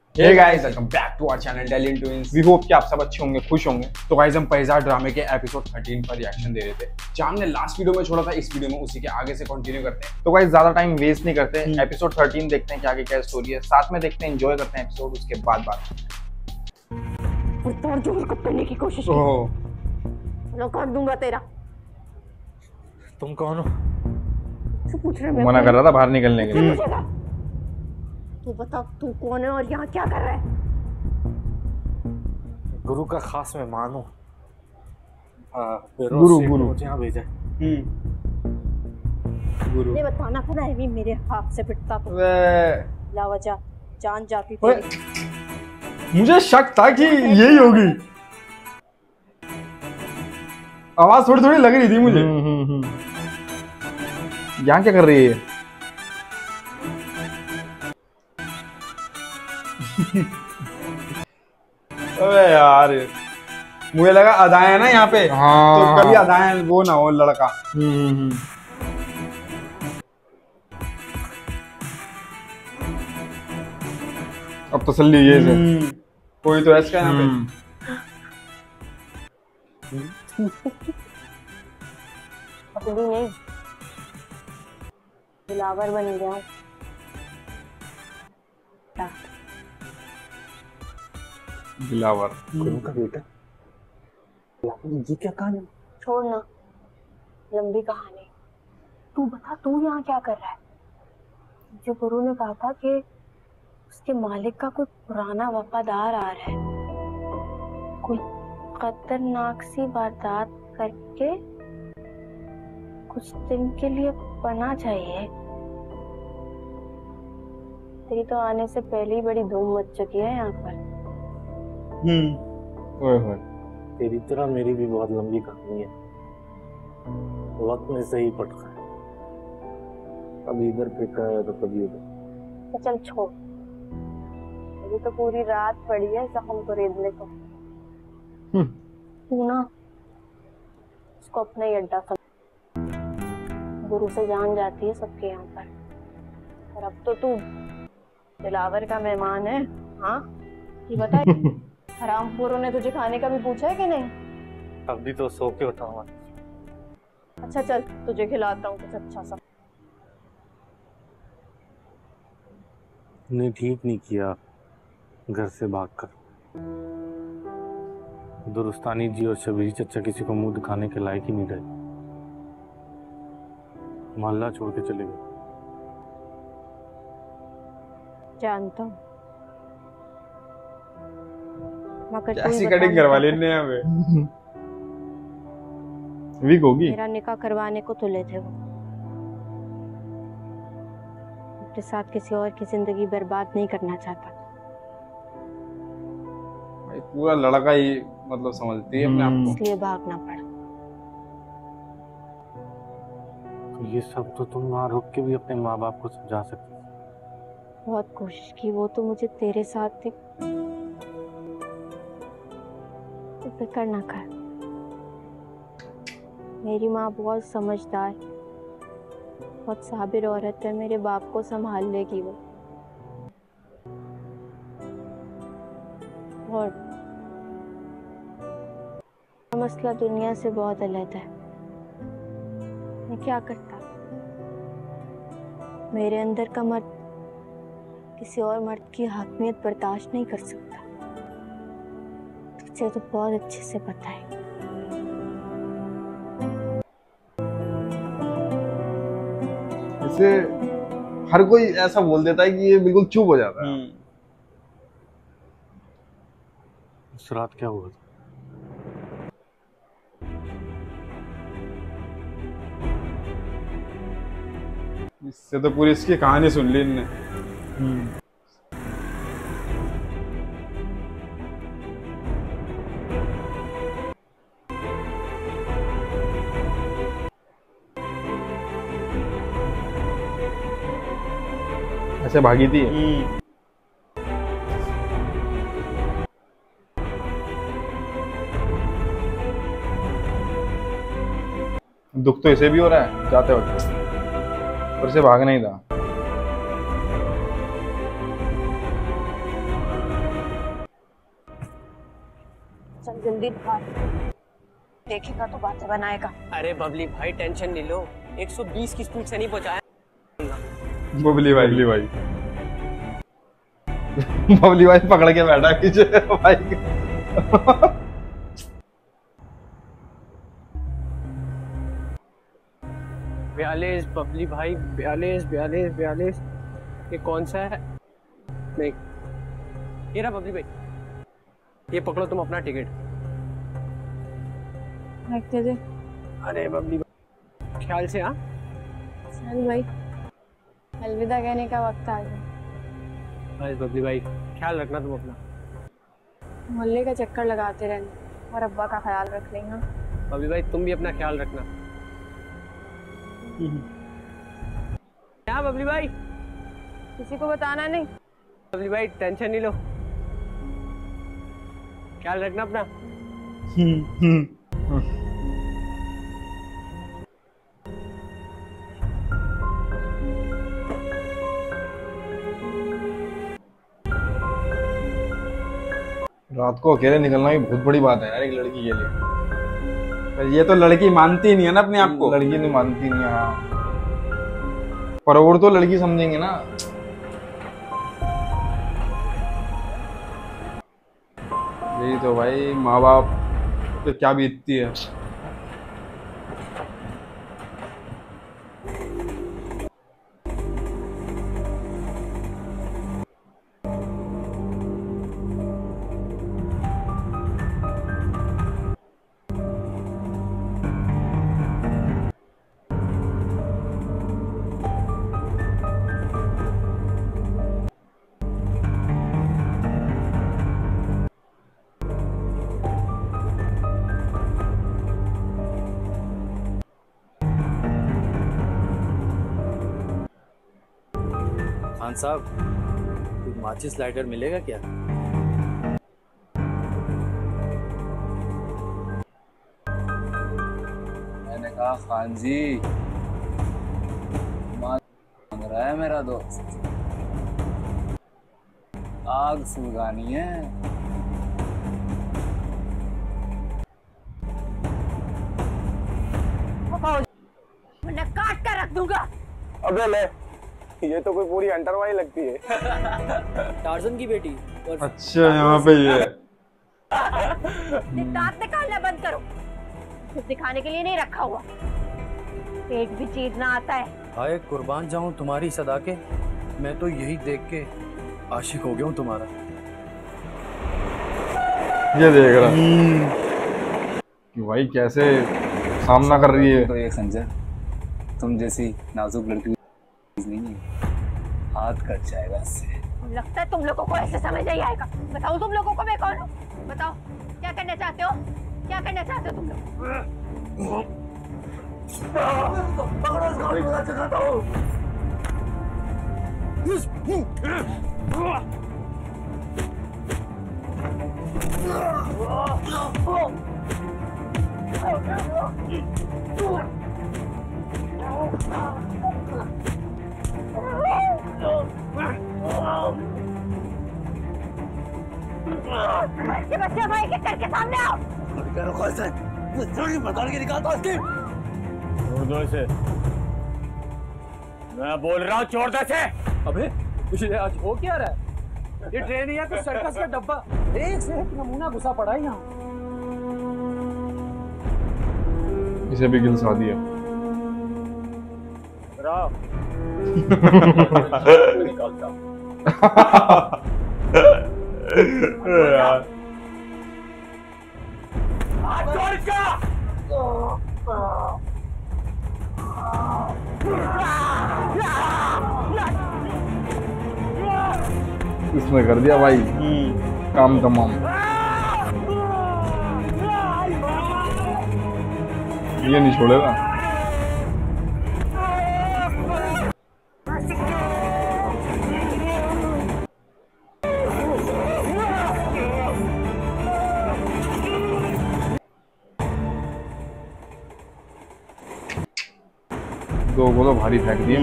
Hey guys, welcome back to our channel daily twins. We hope कि आप सब अच्छे होंगे, खुश होंगे। तो गाइस, हम पैसा ड्रामे के एपिसोड 13 पर रिएक्शन दे रहे थे। जहां हमने लास्ट वीडियो में छोड़ा था, इस वीडियो में उसी के आगे से कंटिन्यू करते हैं। तो गाइस, ज्यादा टाइम वेस्ट नहीं करते, एपिसोड 13 देखते हैं कि आगे क्या स्टोरी है, साथ में देखते हैं, एंजॉय करते हैं एपिसोड। उसके बाद और जो मेरे को करने की कोशिश की, लो कर दूंगा तेरा। तुम कौन हो? पूछ रहे, मना कर रहा था बाहर निकलने के लिए। तू बता, तू कौन है और यहाँ क्या कर रहा है? गुरु का खास मेहमान हूँ। गुरु मुझे यहाँ भेजा। गुरु नहीं बताना था ना, भी मेरे हाथ से पिटता तो लावजा जान जाती थी। मुझे शक था कि यही होगी, आवाज थोड़ी थोड़ी लग रही थी मुझे। यहाँ क्या कर रही है? अबे यार, मुझे लगा अदाएं है ना यहाँ पे। तो कभी अदाएं वो ना हो लड़का। अब तसल्ली ये से कोई तो ऐसा यहाँ पे। अभी नहीं, दिलावर बन गया हूँ। दिलावर गुरु का बेटा। ये क्या कहानी? छोड़ ना, लंबी कहानी। तू बता, तू यहाँ क्या कर रहा है? जो गुरु ने कहा था कि उसके मालिक का कोई पुराना वफादार आ रहा है, कोई खतरनाक सी वारदात करके कुछ दिन के लिए पना चाहिए। तेरी तो आने से पहले ही बड़ी धूम मच चुकी है यहाँ पर। तेरी तरह मेरी भी बहुत लंबी कहानी है। वक्त में से ही पटका है, कभी इधर फेंका है तो कभी उधर। तो चल छोड़, अभी तो पूरी रात पड़ी है जख्म को रेदने को। तू ना उसको अपना ही अड्डा समझ। गुरु से जान जाती है सबके यहाँ पर। और अब तो तू दिलावर का मेहमान है। हाँ ये बता, हरामखोरों ने तुझे खाने का भी पूछा है कि नहीं? अभी तो सो के उठा हुआ। अच्छा चल, तुझे खिलाता हूँ कुछ अच्छा सा। ने ठीक नहीं किया घर से भागकर। दुरुस्तानी जी और शबीरी चचा किसी को मुंह दिखाने के लायक ही नहीं रहे, मोहल्ला छोड़ के चले गए। जानता हूँ, मगर कैसी कटिंग करवा लेने हमें। वीक होगी। मेरा निकाह करवाने को तुले थे वो। अपने साथ किसी और की जिंदगी बर्बाद नहीं करना चाहता। भाई पूरा लड़का ही मतलब समझती है अपने आप को, इसलिए भागना पड़ा। तो ये सब तो तुम वहां रुक के भी अपने माँ बाप को समझा सकते। बहुत कोशिश की, वो तो मुझे तेरे साथ थी। तो फिक्र ना कर, मेरी माँ बहुत समझदार, बहुत साबिर औरत है। मेरे बाप को संभाल लेगी वो। और मसला दुनिया से बहुत अलग है। मैं क्या करता, मेरे अंदर का मर्द किसी और मर्द की हाकमियत बर्दाश्त नहीं कर सकता। तुझे तो बहुत अच्छे से पता है। इसे हर कोई ऐसा बोल देता है कि ये बिल्कुल चुप हो जाता है। उस रात क्या हुआ? इससे तो पूरी इसकी कहानी सुन ली इनने। ऐसे भागी थी। दुख तो इसे भी हो रहा है जाते वक्त, पर इसे भागना ही था। दिन बाद देखेगा तो बातें बनाएगा। अरे बबली भाई टेंशन नहीं लो, 120 की स्पीड से नहीं पहुंचाया। बबली भाई बबली भाई पकड़ के बैठा है पीछे भाई। 42 बबली भाई, 42। ये कौन सा है? नहीं, ये रहा बबली भाई, ये पकड़ो तुम अपना टिकट। रखते थे। अरे बबली भाई ख्याल से। हाँ चल भाई, अलविदा कहने का वक्त आ गया। बस बबली भाई ख्याल रखना तुम अपना। मोहल्ले का चक्कर लगाते रहना और अब्बा का ख्याल रख लेंगे। बबली भाई तुम भी अपना ख्याल रखना। क्या बबली भाई? किसी को बताना नहीं। बबली भाई टेंशन नहीं लो, ख्याल रखना अपना। रात को अकेले निकलना भी बहुत बड़ी बात है यार एक लड़की के लिए। पर ये तो लड़की मानती नहीं है ना अपने आप को। लड़की नहीं मानती नहीं है। हाँ, पर और तो लड़की समझेंगे ना। यही तो भाई, माँ बाप पे क्या बीतती है। खान साहब, कुछ माचिस लाइटर मिलेगा क्या? मैंने कहा खान जी, मांग रहा है मेरा दोस्त, आग सुलगानी है। मैं काट कर रख दूंगा। अबे ले, ये तो कोई पूरी अंटरवाई लगती है। टार्जन की बेटी। अच्छा यहाँ पे ये दांत निकालना बंद करो, कुछ दिखाने के लिए नहीं रखा हुआ। पेट भी चीरना आता है। हाय कुर्बान जाऊं तुम्हारी सदा के, मैं तो यही देख के आशिक हो गया हूँ तुम्हारा। ये देख रहा कि भाई कैसे सामना कर रही है। तो ये खंजर तुम जैसी नाजुक लड़की नहीं है, हाथ कट जाएगा इससे। लगता है तुम लोगों को ऐसे समझ नहीं आएगा। बताओ तुम लोगों को मैं कौन हूँ? बताओ क्या करना चाहते हो? क्या करना चाहते हो तुम लोग? बच्चे भाई के करके सामने आओ। से मैं बोल रहा हूँ चोर से। अबे तुझे आज हो क्या रहा है? ये ट्रेन या तो सर्कस का डब्बा, एक से एक नमूना घुसा पड़ा है यहाँ। इसे भी गिलसा दिया। यार इसने कर दिया भाई काम तमाम। ये नहीं छोड़ेगा। दो को तो भारी फेंक दिए।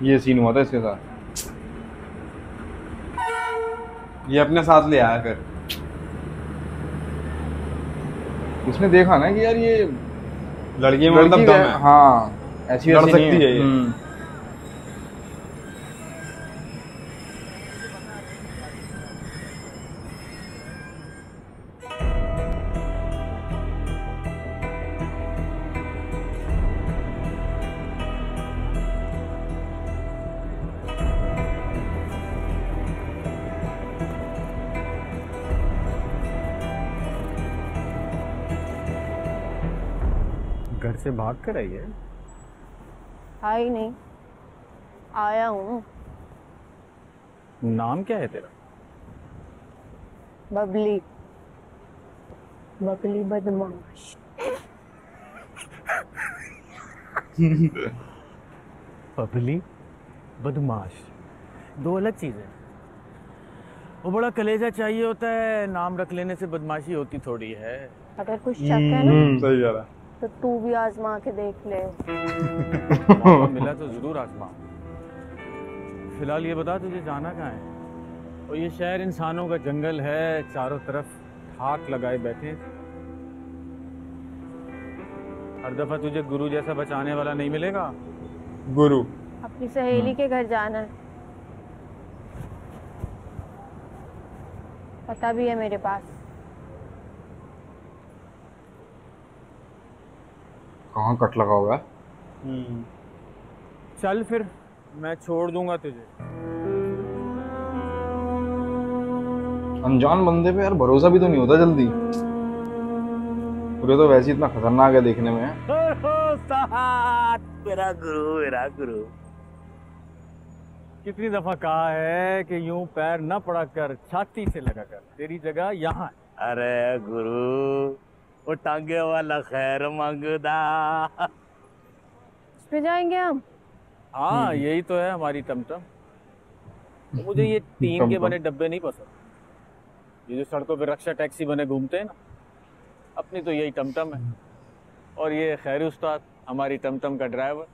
ये सीन हुआ था इसके साथ, ये अपने साथ ले आया फिर। इसने देखा ना कि यार ये लड़की में मतलब दम है, हाँ ऐसी लड़ सकती है ये। घर से भाग कर आई है? आई नहीं, आया हूँ। नाम क्या है तेरा? बबली, बबली बदमाश। बबली बदमाश दो अलग चीजें। वो बड़ा कलेजा चाहिए होता है, नाम रख लेने से बदमाशी होती थोड़ी है। अगर कुछ शक है ना सही कह रहा, तो तू भी आजमा के देख ले। मौका मिला तो जरूर आजमा। फिलहाल ये बता तुझे जाना कहाँ है? और ये शहर इंसानों का जंगल है, चारों तरफ ठाक लगाए बैठे। हर दफा तुझे गुरु जैसा बचाने वाला नहीं मिलेगा। गुरु अपनी सहेली के घर जाना है, पता भी है मेरे पास। कहाँ कट लगा हुआ है? चल फिर मैं छोड़ दूंगा तुझे। अनजान बंदे पे यार भरोसा भी तो नहीं होता जल्दी। पूरे तो वैसे ही इतना खतरनाक है देखने में। मेरा गुरु, मेरा गुरु। कितनी दफा कहा है कि यूं पैर न पड़ा कर, छाती से लगा कर, तेरी जगह यहाँ है। अरे गुरु, वो टांगे वाला खैर मांगदा। इस पे जाएंगे हम। हाँ यही तो है हमारी टमटम। तो मुझे ये टीन के बने डब्बे नहीं पसंद। ये जो सड़कों पे रक्षा टैक्सी बने घूमते हैं ना, अपनी तो यही टमटम है। और ये खैर उस्ताद हमारी टमटम का ड्राइवर।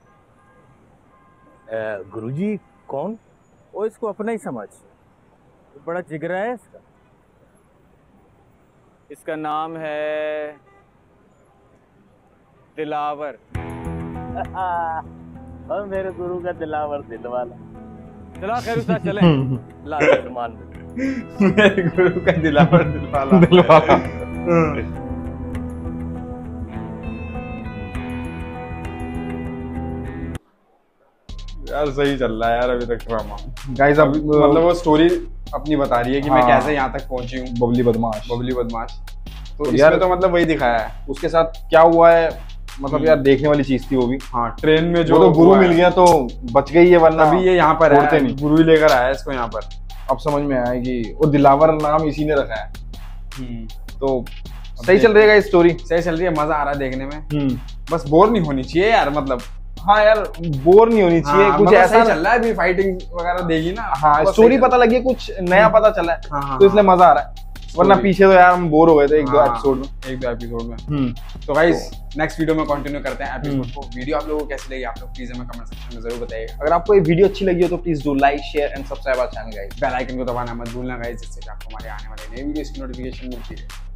गुरुजी कौन? वो इसको अपना ही समझ, बड़ा जिगरा है इसका। इसका नाम है दिलावर। और मेरे गुरु का दिलावर दिल वाला। चला खैर उस्ताद चले। ला मान मेरे गुरु का दिलावर दिल वाला। यार सही चल रहा है यार अभी तक ड्रामा। गाइस अब मतलब वो स्टोरी अपनी बता रही है कि मैं कैसे यहाँ तक पहुंची हूँ। बबली बदमाश, बबली बदमाश। तो यार तो मतलब वही दिखाया है। उसके साथ क्या हुआ है मतलब यार देखने वाली चीज थी वो भी। हाँ ट्रेन में जो तो गुरु मिल गया तो बच गई है, वरना अभी ये यहाँ पर है नहीं। गुरु ही लेकर आया इसको यहाँ पर। अब समझ में आया कि वो दिलावर नाम इसी ने रखा है। तो सही चल रही है स्टोरी, सही चल रही है, मजा आ रहा है देखने में। बस बोर नहीं होनी चाहिए यार, मतलब हाँ यार बोर नहीं होनी चाहिए। कुछ मतलब ऐसा चल रहा है अभी, फाइटिंग वगैरह देगी ना। हाँ स्टोरी पता लगी, कुछ नया पता चला है तो इसलिए मजा आ रहा है। वरना पीछे तो यार हम बोर हो गए थे एक दो एपिसोड में। तो गाइस नेक्स्ट वीडियो में कंटिन्यू करते हैं एपिसोड को। वीडियो आप लोगों को कैसी लगी आप लोग प्लीज हमें कमेंट सेक्शन में जरूर बताइएगा। अगर आपको ये वीडियो अच्छी लगी हो तो please do like share and subscribe our channel guys. Bell icon को दबाना मत भूलना गाइस, जिससे आपको हमारे आने वाले नए वीडियोस की नोटिफिकेशन मिलती है।